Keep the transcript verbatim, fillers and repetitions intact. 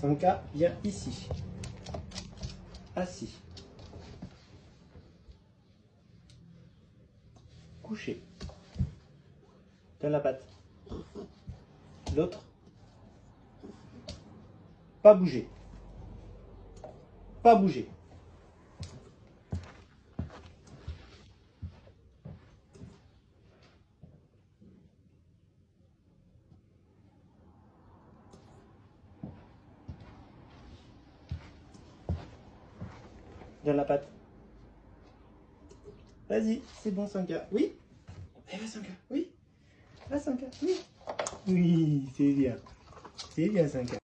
Sanka, viens ici. Assis. Couché. Donne la patte. L'autre. Pas bouger. Pas bouger. Donne la patte. Vas-y, c'est bon Sanka. Oui. Eh va Sanka. Oui. Va Sanka. Oui. Oui, c'est bien. C'est bien Sanka.